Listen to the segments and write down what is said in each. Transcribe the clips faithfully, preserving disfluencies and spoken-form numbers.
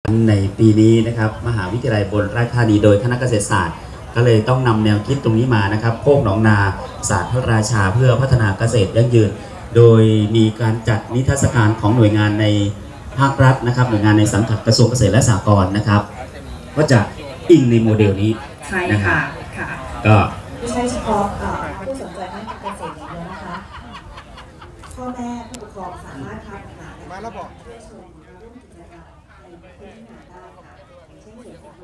ในปีนี้นะครับมหาวิทยาลัยอุบลราชธานีโดยคณะเกษตรศาสตร์ก็เลยต้องนำแนวคิดตรงนี้มานะครับโคกหนองนาศาสตร์พระราชาเพื่อพัฒนาเกษตรยั่งยืนโดยมีการจัดนิทรรศการของหน่วยงานในภาครัฐนะครับหน่วยงานในสังกัดกระทรวงเกษตรและสหกรณ์นะครับก็จะอิงในโมเดลนี้ใช่ค่ะค่ะก็ไม่ใช่เฉพาะผู้สนใจด้านการเกษตรอย่างเดียวนะคะพ่อแม่ผู้ปกครองสามารถพาบุตรหลานมาแล้วบอกช่วยชมมาร่วมกิจกรรมในพื้นที่งานได้ค่ะเช่นเขียนเสียง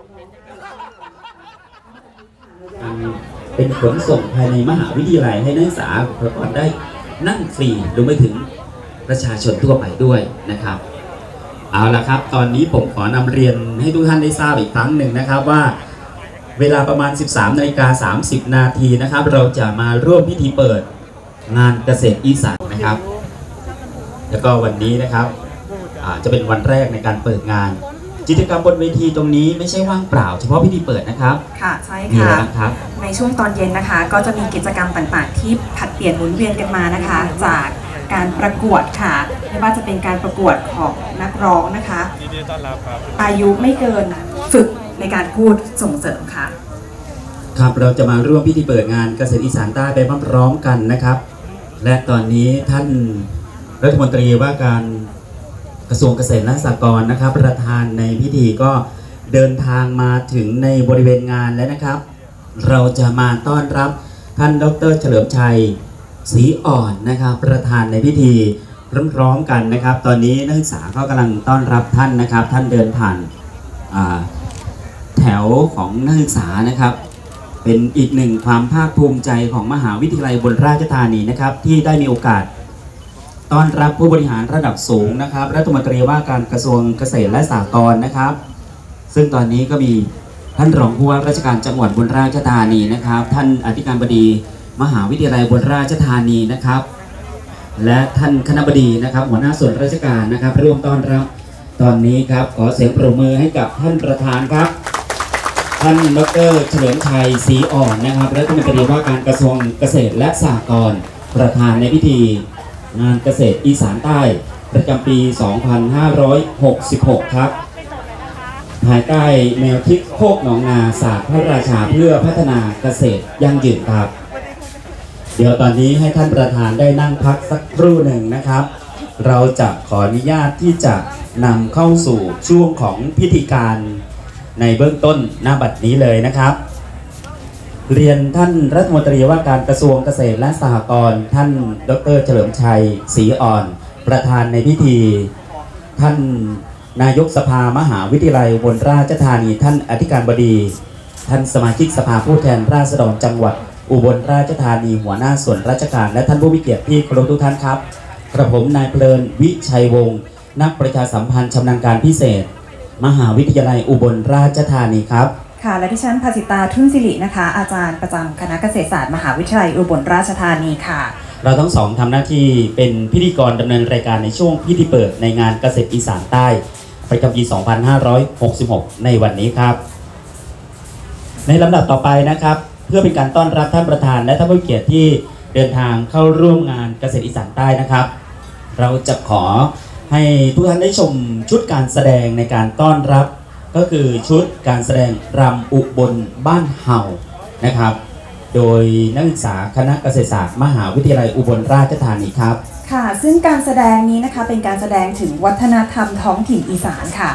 น้องๆเป็นขนส่งภายในมหาวิทยาลัยให้นักศึกษาบุคลากรได้นั่งฟรีรวมไปถึงประชาชนทั่วไปด้วยนะครับเอาละครับตอนนี้ผมขอนำเรียนให้ทุกท่านได้ทราบอีกครั้งหนึ่งนะครับว่าเวลาประมาณ สิบสามนาฬิกาสามสิบนาทีนะครับเราจะมาร่วมพิธีเปิดงานเกษตรอีสานนะครับแล้วก็วันนี้นะครับจะเป็นวันแรกในการเปิดงานกิจกรรมบนเวทีตรงนี้ไม่ใช่ว่างเปล่าเฉพาะพิธีเปิดนะครับค่ะใช่ค่ะในช่วงตอนเย็นนะคะก็จะมีกิจกรรมต่างๆที่ผัดเปลี่ยนหมุนเวียนกันมานะคะจากการประกวดค่ะไม่ว่าจะเป็นการประกวดของนักร้องนะคะอายุไม่เกินฝึกในการพูดส่งเสริมค่ะครับเราจะมาร่วมพิธีเปิดงานเกษตรอีสานใต้ไปพร้อมๆกันนะครับและตอนนี้ท่านรัฐมนตรีว่าการกระทรวงเกษตรและสหกรณ์นะครับประธานในพิธีก็เดินทางมาถึงในบริเวณงานแล้วนะครับเราจะมาต้อนรับท่านดร.เฉลิมชัยศรีอ่อนนะครับประธานในพิธีพร้อมๆกันนะครับตอนนี้นักศึกษาก็กำลังต้อนรับท่านนะครับท่านเดินผ่านแถวของนักศึกษานะครับเป็นอีกหนึ่งความภาคภูมิใจของมหาวิทยาลัยอุบลราชธานีนะครับที่ได้มีโอกาสต้อนรับผู้บริหารระดับสูงนะครับรัฐมนตรีว่าการกระทรวงเกษตรและสหกรณ์นะครับซึ่งตอนนี้ก็มีท่านรองผู้ว่าราชการจังหวัดอุบลราชธานีนะครับท่านอธิการบดีมหาวิทยาลัยอุบลราชธานีนะครับและท่านคณบดีนะครับหัวหน้าส่วนราชการนะครับร่วมต้อนรับตอนนี้ครับขอเสียงปรบมือให้กับท่านประธานครับท่านดร.เฉลิมชัยศรีอ่อนนะครับรัฐมนตรีว่าการกระทรวงเกษตรและสหกรณ์ประธานในพิธีงานเกษตรอีสานใต้ประจำปี สองพันห้าร้อยหกสิบหก ครับภายใต้แนวคิดโคกหนองนาศาสตร์พระราชาเพื่อพัฒนาเกษตรยั่งยืนครับเดี๋ยวตอนนี้ให้ท่านประธานได้นั่งพักสักครู่หนึ่งนะครับเราจะขออนุญาตที่จะนำเข้าสู่ช่วงของพิธีการในเบื้องต้นหน้าบัดนี้เลยนะครับเรียนท่านรัฐมนตรีว่าการกระทรวงเกษตรและสหกรณ์ท่านดร.เฉลิมชัยศรีอ่อนประธานในพิธีท่านนายกสภามหาวิทยาลัยอุบลราชธานีท่านอธิการบดีท่านสมาชิกสภาผู้แทนราษฎรจังหวัดอุบลราชธานีหัวหน้าส่วนราชการและท่านผู้มีเกียรติที่เคารพทุกท่านครับกระผมนายเพลินวิชัยวงศ์นักประชาสัมพันธ์ชำนาญการพิเศษมหาวิทยาลัยอุบลราชธานีครับค่ะและดิฉันภาสิตาทุ่นศิรินะคะอาจารย์ประจำคณะเกษตรศาสตร์มหาวิทยาลัยอุบลราชธานีค่ะเราทั้งสองทำหน้าที่เป็นพิธีกรดำเนินรายการในช่วงพิธีเปิดในงานเกษตรอีสานใต้ประจำปี สองพันห้าร้อยหกสิบหก ในวันนี้ครับในลำดับต่อไปนะครับเพื่อเป็นการต้อนรับท่านประธานและท่านผู้เกียรติที่เดินทางเข้าร่วมงานเกษตรอีสานใต้นะครับเราจะขอให้ทุกท่านได้ชมชุดการแสดงในการต้อนรับก็คือชุดการแสดงรำอุบลบ้านเห่านะครับโดยนักศึกษาคณะเกษตรศาสตร์มหาวิทยาลัยอุบลราชธานีครับค่ะซึ่งการแสดงนี้นะคะเป็นการแสดงถึงวัฒนธรรมท้องถิ่นอีสานค่ะ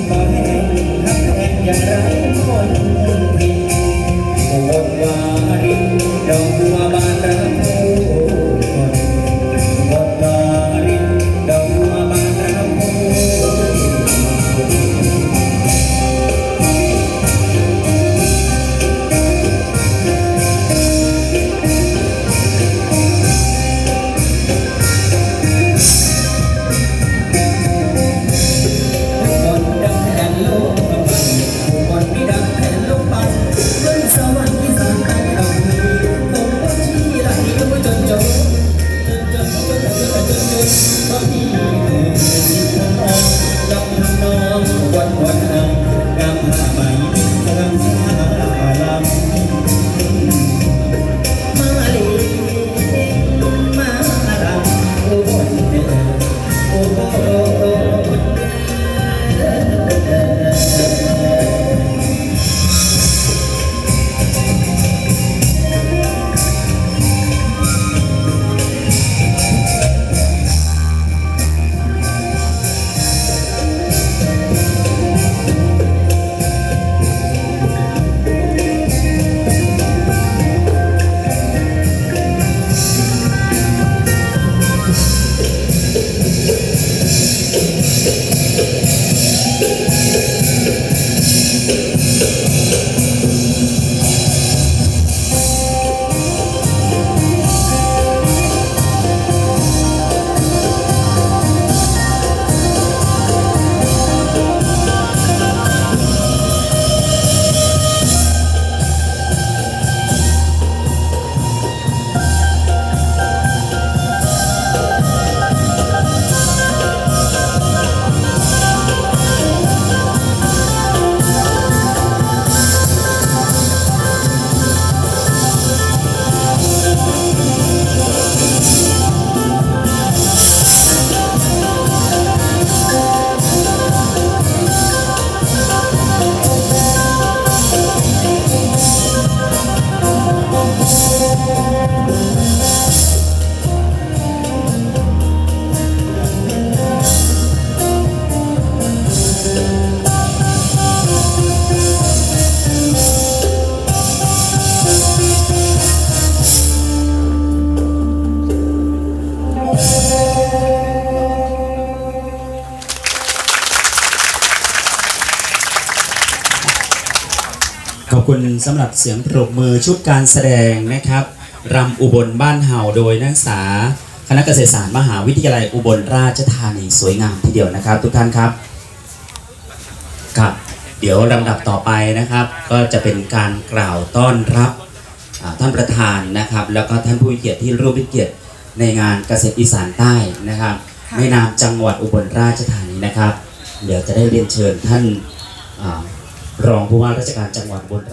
ขอบคุณสำหรับเสียงปรบมือชุดการแสดงนะครับรำอุบลบ้านเห่าโดยนักศึกษาคณะเกษตรศาสตร์มหาวิทยาลัยอุบลราชธานีสวยงามทีเดียวนะครับ ทุกท่านครับครับเดี๋ยวลำดับต่อไปนะครับก็จะเป็นการกล่าวต้อนรับท่านประธานนะครับแล้วก็ท่านผู้มีเกียรติที่ร่วมเป็นเกียรติในงานเกษตรอีสานใต้นะครับในนามจังหวัดอุบลราชธานีนะครับเดี๋ยวจะได้เรียนเชิญท่านรองผู้ว่าราชการจังหวัดอุบล